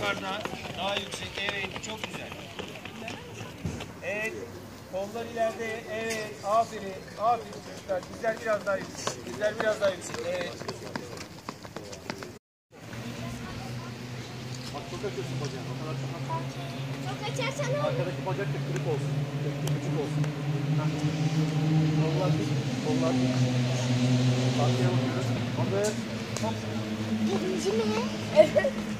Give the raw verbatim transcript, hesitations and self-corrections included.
yukarıda, daha yüksek. Evet, çok güzel. Evet, kollar ileride. Evet, aferin, aferin çocuklar. Dizler biraz daha yüksek. Dizler biraz daha yüksek. Evet. Bak çok açıyorsun bacağını. O kadar çok açma. Çok açarsan olur. Arkadaki bacak da kırık olsun. Küçük olsun. Kollar dik. Kollar dik. Arkaya bakıyoruz. Hazır. Hop. Birinci mi? Evet.